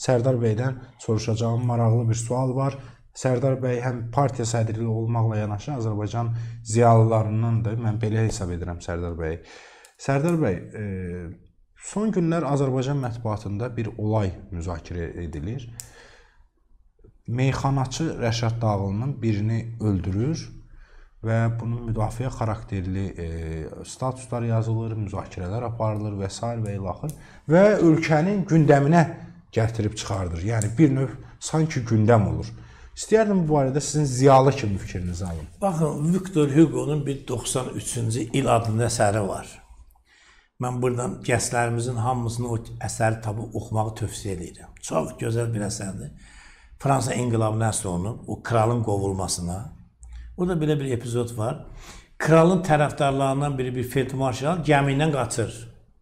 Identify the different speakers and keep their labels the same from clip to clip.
Speaker 1: Sərdar bəydən soruşacağım maraqlı bir sual var. Sərdar bəy həm partiya sədri olmaqla yanaşı Azərbaycan ziyalılarındandır. Mən belə hesab edirəm Sərdar bəy. Sərdar bəy, son günlər Azərbaycan mətbuatında bir olay müzakirə edilir. Meyxanaçı Rəşad Dağlı'nın birini öldürür və bunun müdafiə xarakterli statuslar yazılır, müzakirələr aparılır və s. və ilaxır və ölkənin gündəminə gətirib çıxardır. Yəni bir növ sanki gündəm olur. İstəyərdim bu barədə sizin ziyalı kimi fikrinizi alın.
Speaker 2: Baxın, Victor Hugo'nun bir 93-cü il adında əsəri var. Mən buradan gənclərimizin hamısını o əsəri tapıb oxumağı tövsiyə edirəm. Çox gözəl bir əsərdir. Fransa inqilabına əsr olunub, o kralın qovulmasına. Orada belə bir epizod var. Kralın tərəfdarlarından biri bir feldmarşal gəmi ilə qaçır.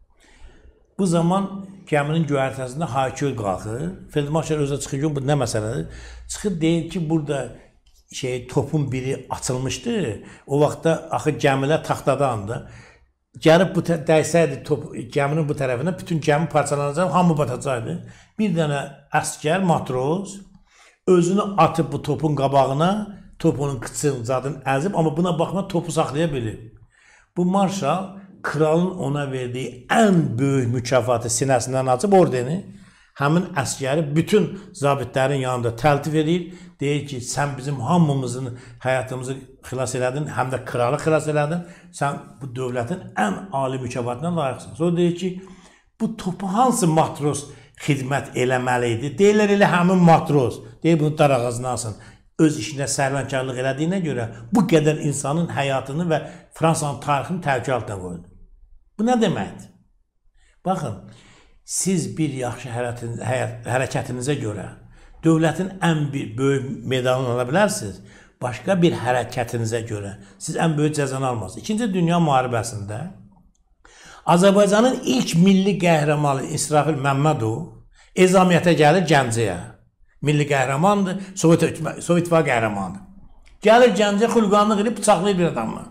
Speaker 2: Bu zaman gəminin göyərtəsində haykül qalxır. Feldmarşal özə çıxır ki, bu nə məsələdir? Çıxır deyir ki, burada topun biri açılmışdı. O vaxtda axı gəmilər taxtadandı. Gəlib bu dəysəydi gəminin bu tərəfinə, bütün gəmi parçalanacaq, hamı batacaqdı. Bir dənə əskər, matros özünü atıb bu topun qabağına, topunun qıçını zadını əzib, amma buna baxma topu saxlaya bilir. Bu marşal kralın ona verdiyi ən böyük mükafatı sinəsindən açıb ordeni, həmin əskəri bütün zabitlərin yanında təltif edir. Deyir ki, sən bizim hamımızın həyatımızı xilas elədin, həm də kralı xilas elədin. Sən bu dövlətin ən ali mükafatına layiqsin. Sonra deyir ki, bu topu hansı matros xidmət eləməli idi? Deyirlər elə həmin matros. Deyir, bunu dar ağzına alsın. Öz işinə sərvənkarlıq elədiyinə görə bu qədər insanın həyatını və Fransanın tarixini təhlükə altına qoydu. Bu nə deməkdir? Baxın, siz bir yaxşı hərəkətinizə görə dövlətin ən böyük medalını ala bilərsiniz. Başqa bir hərəkətinizə görə siz ən böyük cəzanı almazsınız. İkinci Dünya müharibəsində Azərbaycanın ilk milli qəhrəmanı İsrafil Məmmədov ezamiyyətə gəlir Gəncəyə. Milli qəhrəmandır, Sovet İttifaqı qəhrəmanıdır. Gəlir Gəncəyə xulqanlıq edib bıçaqlayır bir adamla.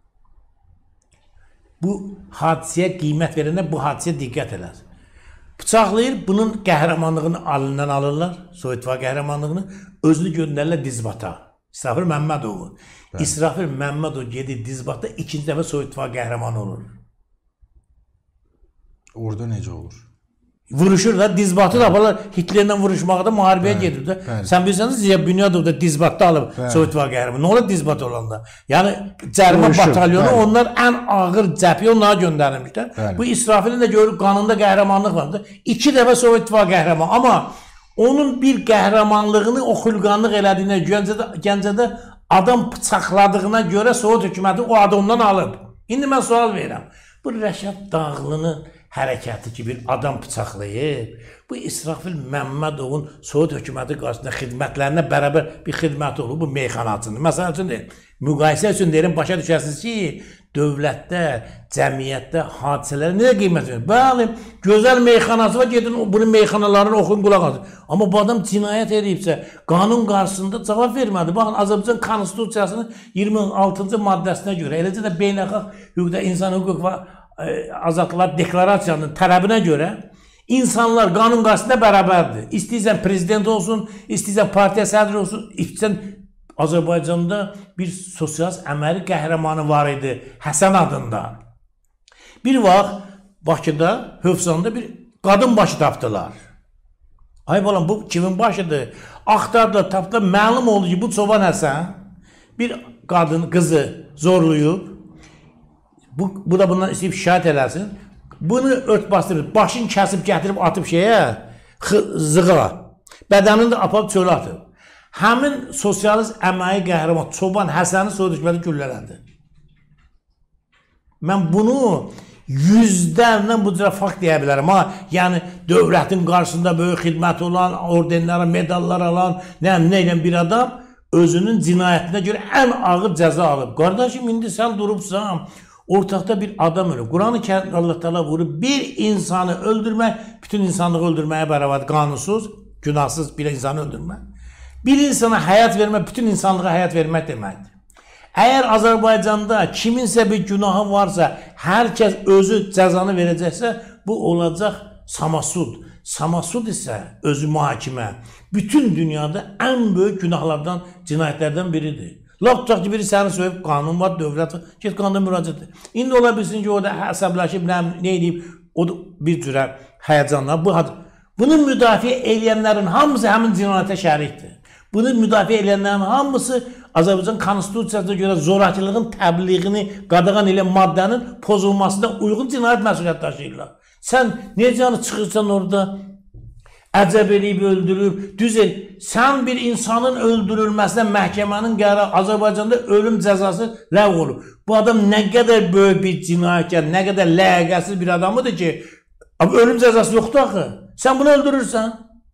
Speaker 2: Bu hadisəyə qiymət verəndə bu hadisəyə diqqət edər. Bıçaqlayır, bunun qəhrəmanlığını alindən alırlar, Sovet İttifaqı qəhrəmanlığını, özünü göndərirlər Dizbata. İsrafil Məmmədovu. İsrafil Məmmədov gedir Dizbata, ikinci dəfə Sovet İttifaqı qəhrəmanı olur.
Speaker 1: Orada necə olur?
Speaker 2: Vuruşur da, Dizbatı da aparlar, Hitlerlə vuruşmaqda müharibəyə gedir də. Sən bilirsiniz, Ziya Bünyadov da Dizbatda alıb Sovet İttifaqı qəhrəmanı. Nə olur Dizbat olanda? Yəni, cərimə batalyonu, onlar ən ağır cəbhəyə onlara göndərilmişlər. Bu İsrafilin də görür, qanında qəhrəmanlıq vardır. 2 dəfə Sovet İttifaqı qəhrəmanı. Amma onun bir qəhrəmanlığını, o xulqanlıq elədiyinə, Gəncədə adam bıçaqladığına görə Sovet hökuməti o adı ondan alıb. İndi mən sual verirəm. Bu Rəşad Dağlı'nın hərəkəti ki, bir adam bıçaqlayıb, bu İsrafil Məmmədovun Sovet hökuməti qarşısında xidmətlərinə bərabər bir xidməti olur, bu meyxanaçındır. Məsəl üçün deyil, müqayisə üçün deyirəm, başa düşəsiniz ki, dövlətdə, cəmiyyətdə hadisələrə nə qiymət verir? Bəli, gözəl meyxanası var, gedin bunun meyxanalarını oxuyun, qulaq asın. Amma bu adam cinayət edibsə, qanun qarşısında cavab vermədi. Baxın, Azərbaycan Konstitusiyasının 26-cı maddəsinə görə, eləcə də beynəlxalq hüquqda insan hüquq və azadlıqlar deklarasiyanın tələbinə görə insanlar qanun qarşısında bərabərdir. İstəyirsən prezident olsun, istəyirsən partiya sədri olsun, istəyirsən Azərbaycanda bir sosial əməli qəhrəmanı var idi, Həsən adında. Bir vaxt Bakıda, Hövsanda bir qadın başı tapdılar. Ay balam, bu kimin başıdır? Axtardılar, tapdılar, məlum oldu ki, bu Çoban Həsən bir qadın, qızı zorlayıb. Bu da bundan istəyib şikayət eləsin. Bunu ört bastırır, başını kəsib gətirib atıb zığa. Bədənini də aparıb çölə atıb. Həmin sosialist əməyi qəhrəman Çoban Həsəni Sovet hökuməti güllələndi. Mən bunu yüzlərlə bu cürə fakt deyə bilərəm. Yəni dövlətin qarşısında böyük xidməti olan, ordenlərə, medallar alan, nə ilə bir adam özünün cinayətinə görə ən ağır cəza alıb. Qardaşım, indi sən durubsan, ortaqda bir adam ölür. Quran-ı Allah Teala vurub bir insanı öldürmək, bütün insanlığı öldürməyə bərabər, qanunsuz, günahsız bir insanı öldürmək. Bir insana həyat vermək, bütün insanlığa həyat vermək deməkdir. Əgər Azərbaycanda kiminsə bir günahı varsa, hər kəs özü cəzanı verəcəksə, bu olacaq samasud. Samasud isə özü mühakimə bütün dünyada ən böyük günahlardan, cinayətlərdən biridir. Lap tutaq ki, biri səni söyüb, qanun var, dövlət var, get qanuna müraciət et. İndi ola bilsin ki, orada əsəbləşib, nə edib, o bir cürə həyəcanlar. Bunu müdafiə eləyənlərin hamısı həmin cinayətə şərikdir. Bunu müdafiə edənlərin hamısı Azərbaycan Konstitusiyasına görə zorakılığın təbliğini qadağan edən maddənin pozulmasına uyğun cinayət məsuliyyət daşıyırlar. Sən necə çıxırsan orada, əcəb eləyib öldürüb, düz el. Sən bir insanın öldürülməsinə məhkəmənin qərarı Azərbaycanda ölüm cəzası ləğv olub. Bu adam nə qədər böyük bir cinayətkar, nə qədər ləyaqətsiz bir adamıdır ki, ölüm cəzası yoxdur axı. Sən bunu öldürürsən.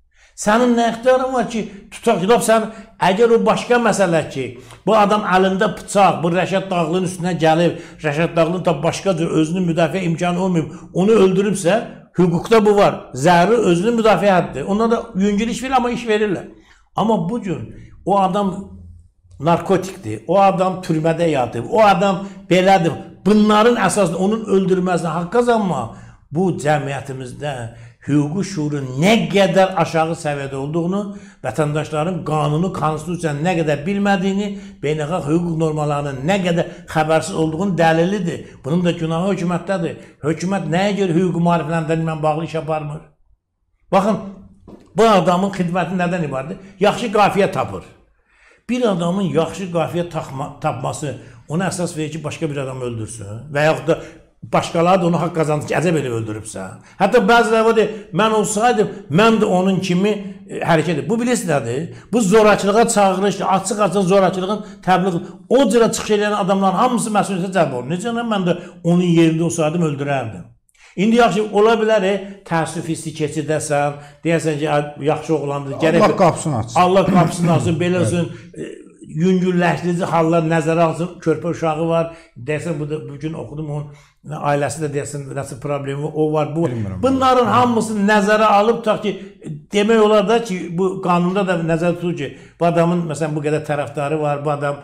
Speaker 2: Sənin nə ixtiyarın var ki, tutaq ki, sən, əgər o başqa məsələ ki, bu adam əlində bıçaq, bu Rəşad Dağlının üstünə gəlib, Rəşad Dağlının da başqa cür özünün müdafiə imkanı olmayıb, onu öldürübsə, hüquqda bu var. Zərri özünün müdafiə həddir. Onlar da yüngül iş verir, amma iş verirlər. Amma bu gün o adam narkotikdir, o adam türmədə yatıb, o adam belədir. Bunların əsasında onun öldürməsinə haqq qazanma, bu cəmiyyətimizdə hüquqi şuurun nə qədər aşağı səviyyədə olduğunu, vətəndaşların qanunu, konstitusiyanı nə qədər bilmədiyini, beynəlxalq hüquq normalarının nə qədər xəbərsiz olduğunu dəlilidir. Bunun da günahı hökumətdədir. Hökumət nəyə görə hüquqi maarifləndirmə bağlı iş aparmır? Baxın, bu adamın xidməti nədən ibarətdir? Yaxşı qafiyə tapır. Bir adamın yaxşı qafiyə tapması ona əsas verir ki, başqa bir adam öldürsün və yaxud da başqaları da onu haqq qazandı ki, əcəb elib öldürübsən. Hətta bəziləri var deyir, mən olsaydım, mən də onun kimi hərəkət edir. Bu bilirsiniz nədir? Bu zorakılığa çağırışdır, açıq-açıq zorakılığın təbliği. O cürə çıxış edən adamların hamısı məsuliyyətə cəlb olunur. Necə mən də onun yerində olsaydım, öldürərdim. İndi yaxşı, ola bilər, təəssüf hissi keçirdəsən, deyəsən ki, yaxşı oğlandır.
Speaker 1: Allah qapısını açsın.
Speaker 2: Allah qapısını açsın, belə olsun. Yüngülləşdirici hallar nəzərə alsın, körpə uşağı var, deyəsən, bugün oxudum onun ailəsi də deyəsən, nəsə problemi o var, bu var. Bunların hamısını nəzərə alıb, tutaq ki, demək olar da ki, bu qanunda da nəzərə tutulur ki, bu adamın, məsələn, bu qədər tərəfdarı var, bu adam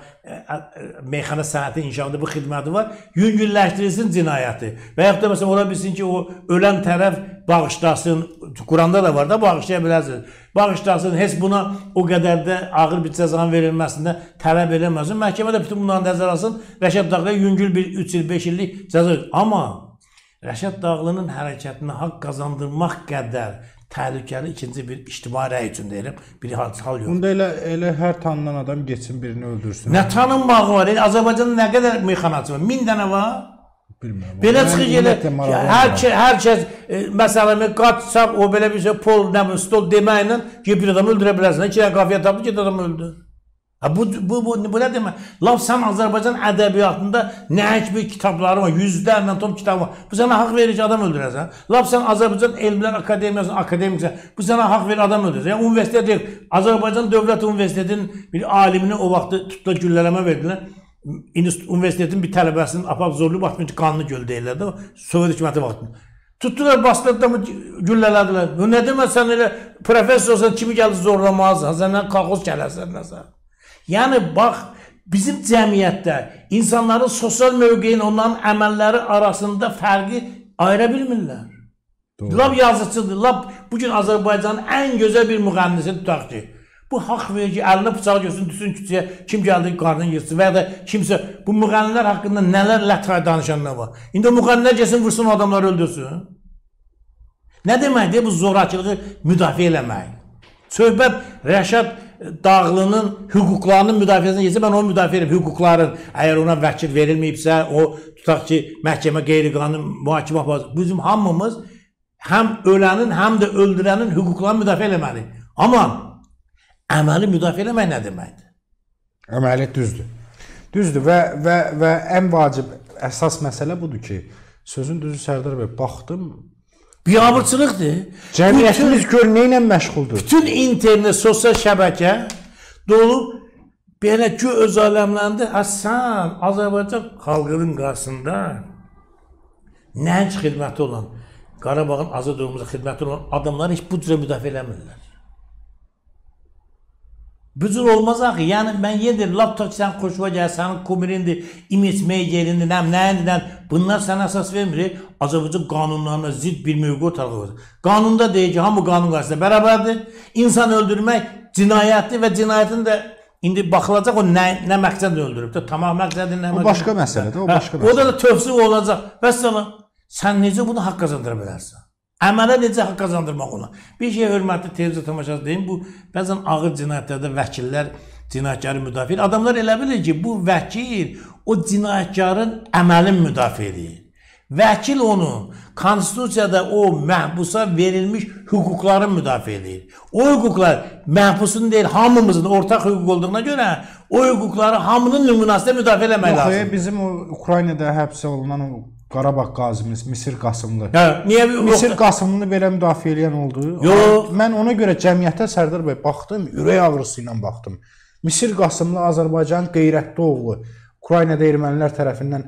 Speaker 2: meyxana sənəti inşaatında bu xidməti var, yüngülləşdirilsin cinayəti. Və yaxud da, məsələn, ola bilsin ki, o ölən tərəf bağışlasın, Quranda da var da, bağışlaya bilərsiniz. Bağışlasın, heç buna o qədər də ağır bir cəzanın verilməsində tələb eləməsin. Məhkəmə də bütün bunları nəzər alsın, Rəşad Dağlıya yüngül bir 3 il, 5 illik cəza verir. Amma Rəşad Dağlının hərəkətinə haqq qazandırmaq qədər təhlükəli ikinci bir ictimai rəy üçün deyirəm, bir hal yox.
Speaker 1: Bunda elə hər tanınan adam geçsin birini öldürsün.
Speaker 2: Nə tanınmağı var? Azərbaycanda nə qədər meyxanaçı var? 1000 dənə var.
Speaker 1: Bilmirəm.
Speaker 2: Belə çıxır gələ, hər kəs, məsələn, qaçsaq, o belə bir şey, pol, stol deməklə bir adamı öldürə bilərsən. 2 dənə qafiyə tapdı, 2 adam öldü. Bu nə demək? Laf sən Azərbaycan ədəbiyyatında nəinki bir kitabları var, yüzlərlə tom kitabı var. Bu sənə haqq verir ki, adam öldürəsən. Laf sən Azərbaycan Elmlər Akademiyasının akademiksən, bu sənə haqq verir, adam öldürəsən. Yəni, universitet deyil, Azərbaycan Dövlət Universitetinin bir alimini o vaxtı tutdular, güllələmə verdilər. Universitetin bir tələbəsinin apaq zorlu vaxtında qanlı göl deyirlər də, Sovet hökuməti vaxtında. Tutdular, basdılar da güllələdilər. Nə demək, sən elə professorsan, kimi gəldi zorlamazsan, səndən qalxoz gələsən, nəsə. Yəni, bax, bizim cəmiyyətdə insanların sosial mövqeyin, onların əməlləri arasında fərqi ayıra bilmirlər. Lap yazıcıdır, lap bugün Azərbaycanın ən gözəl bir müğənnisi tutaq ki, bu haqq verir ki, əlinə bıçağı görsün, düşsün küçəyə, kim gəldi, qarnını yırsın və ya da kimsə, bu müğənnilər haqqında nələr lətray danışanlar var. İndi o müğənnilər gəlsin, vursun, o adamları öldürsün. Nə deməkdir bu zorakılığı müdafiə eləmək? Söhbət Rəşad Dağlının hüquqlarının müdafiəsindən geçsə, mən onu müdafiə edirəm, hüquqların, əgər ona vəkil verilməyibsə, o tutaq ki, məhkəmə qeyri-qanun mühakimə aparır. Bizim hamımız həm ölənin, həm də öldürənin hüquqlarını müdafiə eləməli. Amma əməli müdafiə eləmək nə deməkdir?
Speaker 1: Əməli düzdür. Düzdür və ən vacib əsas məsələ budur ki, sözün düzü Sərdar bəy, baxdım,
Speaker 2: biabırçılıqdır.
Speaker 1: Cəmiyyətimiz gör nə ilə məşğuldur.
Speaker 2: Bütün internet, sosial şəbəkə dolub, belə ki, öz aləmləndə, sən Azərbaycan xalqının qarşısında nənc xidməti olan, Qarabağın azad olunmuza xidməti olan adamları heç bu cürə müdafiə eləmirlər. Bu cür olmaz axı. Yəni mən yedir, laptop sən xoşuma gəlir, sənin kumirindir, image meygelindir, nəyindir, bunlar sənə əsas vermir. Azərbaycan qanunlarına zidd bir mövqe ortaya qoyur. Qanunda deyir ki, hamı qanun qarşısında bərabərdir. İnsan öldürmək cinayətdir və cinayətin də indi baxılacaq o nə məqsədlə öldürüb. Tamam məqsədi nə məqsədi.
Speaker 1: O başqa məsələdir, o başqa məsələ.
Speaker 2: O da tövsif olacaq. Vəssalam, sən necə bunu haqq qazandıra bilərsən? Əmələ necə haqq qazandırmaq ona? Bir şey hörmətli televizyon tamaşası deyim, bu bəzən ağır cinayətlərdə vəkillər cinayətkarı müdafiə edir. Adamlar elə bilir ki, bu vəkil o cinayətkarın əməlin müdafiə edir. Vəkil onun konstitusiyada o məhbusa verilmiş hüquqların müdafiə edir. O hüquqlar məhbusun deyil, hamımızın ortaq hüquq olduğuna görə o hüquqları hamının nümunəsində müdafiə eləmək lazımdır.
Speaker 1: Yox, bizim o Ukraynada həbs olunan o Qarabağ qazimiz Misir Qasımlı.
Speaker 2: Hə, niyə
Speaker 1: Misir Qasımlını belə müdafiə edən oldu?
Speaker 2: Yox.
Speaker 1: Mən ona görə cəmiyyətə Sərdar bəy baxdım, ürək ağrısı ilə baxdım. Misir Qasımlı Azərbaycanın qeyrətli oğlu Ukraynada ermənilər tərəfindən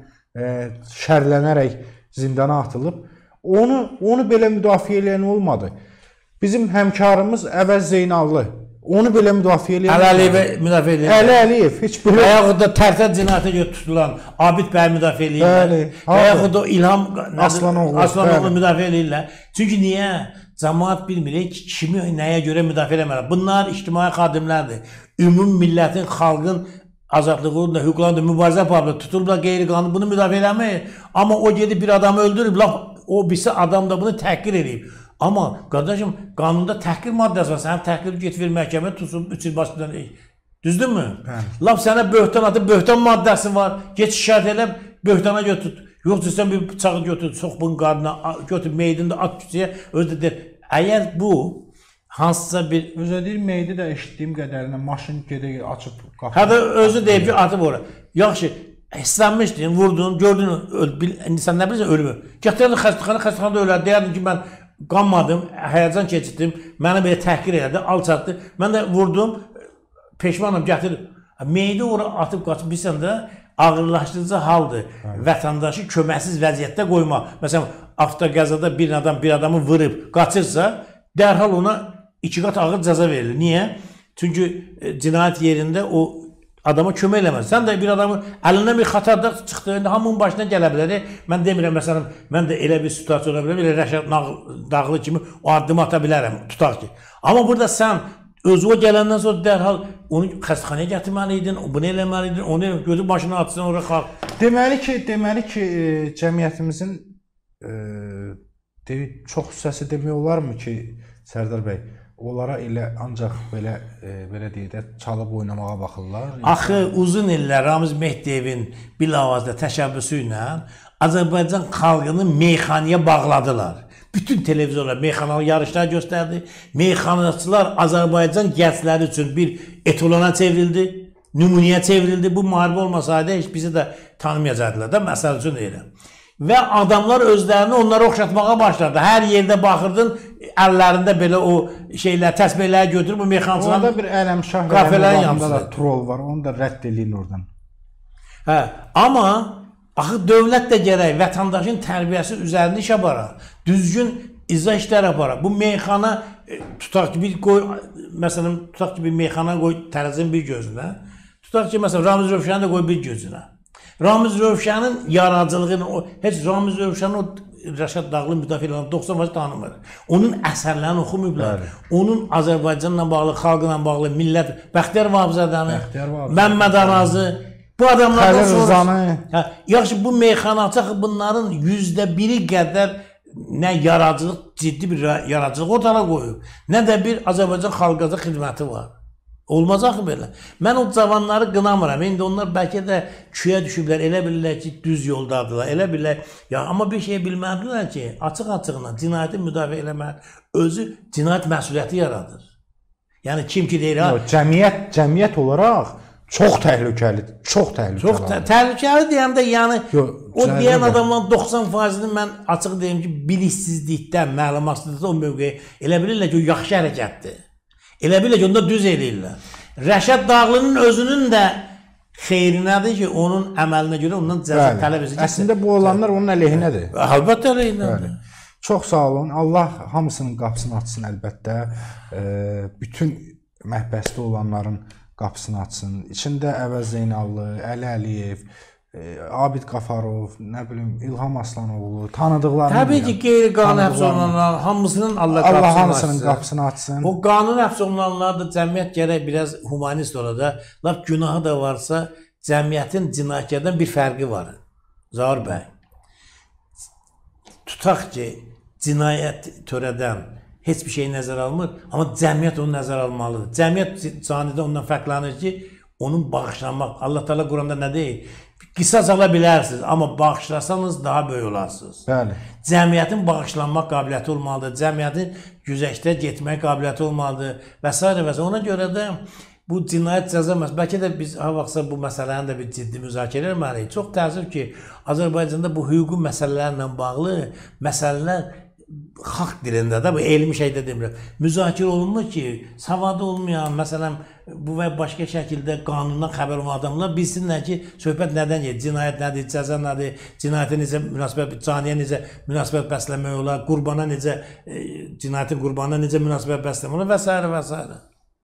Speaker 1: şərlənərək zindana atılıb. Onu belə müdafiə edən olmadı. Bizim həmkarımız Əvəz Zeynallı onu belə müdafiə edən
Speaker 2: Əli Əliyev müdafiə edir.
Speaker 1: Əli Əliyev heç belə
Speaker 2: Yaxud da tərtər cinayətə görə tutulan Abid bəy müdafiə edirlər. Yaxud da İlham Aslanoğlu müdafiə edirlər. Çünki niyə? Cəmaət bilmir ki, kimi nəyə görə müdafiə eləmələr. Bunlar ictimai xadimlərdir. Ümum millətin, xalqın azadlığı uğrunda, hüquqlarında mübarizə aparıb, tutulublar qeyri-qanuni bunu müdafiə eləmir. Amma o gedib bir adamı öldürüb, o birisi adam da bunu təhqir edib. Amma qardaşım, qanunda təhqir maddəsi var. Sənin təhqiri getirir məhkəmə tutsun 3 il başından. Düzdürmü? Laf sənə böhtan atıb, böhtan maddəsi var. Get şikayət elə, böhtana götür. Yoxsa sən bir bıçağı götür, sox bunun qarnına, götür meydini də at küçəyə, özü də deyir. Əgər bu hansısa bir...
Speaker 1: Özü deyir, meydi də eşitdiyim qədərinə maşın gedək açıb qapı.
Speaker 2: Hə də özü deyib ki, atıb ora. Yaxşı, hislənmişdin, vurdun, gördün, indi sən nə bilirsən, ölümü. Gətirdin xəstəxanada ölər, deyərdin ki, mən qanmadım, həyəcan keçirdim, məni belə təhqir elədi, alçatdı. Mən də vurdum, peşmanım, gətirdim. Meydi ora atıb qaçıb, bilsən də ağırlaşdırıcı haldır. Vətəndaşı köməksiz vəziyyətdə qoymaq. Məsələn, avtoqəzada bir adamı vırıb, qaçırsa, dərhal ona 2 qat ağır cəza verilir. Niyə? Çünki cinayət yerində o adama kömək eləməz. Sən də bir adamı əlindən bir xatarda çıxdı, indi hamının başına gələ bilər. Mən demirəm, məsələn, mən də elə bir situasiya ola bilərəm, elə Rəşad Dağlı kimi o addımı ata bilərəm, tutaq ki. Amma burada sən özü o gələndən sonra dərhal onu xəstəxanaya gətirməliydin, bunu eləməliydin, onu gözü başına atsın, oraya xalq.
Speaker 1: Deməli ki, cəmiyyətimizin çox hissəsi demək olarmı ki, Sərdar bəy, onlara elə ancaq belə deyək də çalıb oynamağa baxırlar.
Speaker 2: Axı uzun illər Ramiz Mehdiyevin bilavasitə təşəbbüsü ilə Azərbaycan xalqını meyxanaya bağladılar. Bütün televizorlar meyxanalı yarışlar göstərdi. Meyxanaçılar Azərbaycan gəncləri üçün bir etalona çevrildi, nümunəyə çevrildi. Bu müharibə olmasaydı heç bizi də tanımayacaqdılar da, məsəl üçün deyirəm. Və adamlar özlərini onlara oxşatmağa başladı. Hər yerdə baxırdın, əllərində belə o şeylər, təsbihləri götürüb bu meyxanaçıların
Speaker 1: orada bir Ələmşah rəhmətində da troll var, onu da rədd eləyin oradan.
Speaker 2: Hə, amma axı dövlət də gərək vətəndaşın tərbiyəsi üzərində iş aparar. Düzgün icra işlər aparar. Bu meyxana tutaq ki, bir qoy, məsələn, tutaq ki, bir meyxana qoy tərəzin bir gözünə. Tutaq ki, məsələn, Ramiz Rövşəni də qoy bir gözünə. Ramiz Rövşənin yaradıcılığını, heç Ramiz Rövşənin o Rəşad Dağlı müdafiə edən 90% tanımır. Onun əsərlərini oxumayıblar. Onun Azərbaycanla bağlı, xalqla bağlı, millət, Bəxtiyar Vahabzadəni, Məmməd Arazı, bu adamlardan sonra... Yaxşı, bu meyxanaçı bunların %1-i qədər nə yaradıcılıq, ciddi bir yaradıcılıq ortaya qoyub, nə də bir Azərbaycan xalqaca xidməti var. Olmaz axı belə. Mən o cavanları qınamıram. İndi onlar bəlkə də küyə düşüblər, elə bilirlər ki, düz yoldadılar, elə bilirlər. Ya, amma bir şey bilmədilər ki, açıq-açığına cinayəti müdafiə eləmək özü cinayət məsuliyyəti yaradır. Yəni, kim ki deyir...
Speaker 1: Cəmiyyət olaraq çox təhlükəlidir, çox təhlükəlidir.
Speaker 2: Çox təhlükəli deyəndə, yəni, o deyən adamların 90%-ni mən açıq deyim ki, biliksizlikdən, məlumatsızlıqdan o mövqeyə elə bilirlər ki, o yaxşı hərəkətdir. Elə bilə ki, onda düz eləyirlər. Rəşad Dağlının özünün də xeyrinədir ki, onun əməlinə görə ondan cəza tələb edəcək.
Speaker 1: Əslində bu olanlar onun əleyhinədir.
Speaker 2: Əlbəttə əleyhinədir.
Speaker 1: Çox sağ olun. Allah hamısının qapısını açsın əlbəttə. Bütün məhbəsdə olanların qapısını açsın. İçində Əvəz Zeynallı, Əli Əliyev, Abid Qafarov, nə bilim İlham Aslanoğlu, tanıdıqlarını.
Speaker 2: Təbii ki, qeyri-qanuni həbs olunanlar hamısının Allah
Speaker 1: hamısının qapısını açsın.
Speaker 2: O qanuni həbs olunanlar da cəmiyyət gərək biraz humanist ola da, lap günahı da varsa, cəmiyyətin cinayətlərdən bir fərqi var. Zaur bəy, tutaq ki, cinayət törədən heç bir şey nəzər almır, amma cəmiyyət onu nəzər almalıdır. Cəmiyyət canidə ondan fərqlənir ki, onun bağışlanmaq, Allah Teala Quranda nə deyir? Qisas ala bilərsiniz, amma bağışlasanız daha böyük olarsınız.
Speaker 1: Bəli.
Speaker 2: Cəmiyyətin bağışlanmaq qabiliyyəti olmalıdır, cəmiyyətin güzəştə getmək qabiliyyəti olmalıdır və s. və s. Ona görə də bu cinayət cəza məsələsi, bəlkə də biz ha vaxtsa bu məsələni də bir ciddi müzakirə etməliyik. Çox təəssüf ki, Azərbaycanda bu hüquqi məsələlərlə bağlı məsələlər xalq dilində də, bu elmi şeydə demirəm, müzakirə olunmur ki, savadı olmayan, məsələn, bu və başqa şəkildə qanundan xəbər olan adamlar bilsinlər ki, söhbət nədən gedir, cinayət nədir, cəza nədir, cinayətə necə münasibət, caniyə necə münasibət bəsləmək olar, qurbana necə, cinayətin qurbanına necə münasibət bəsləmək olar və s. və s.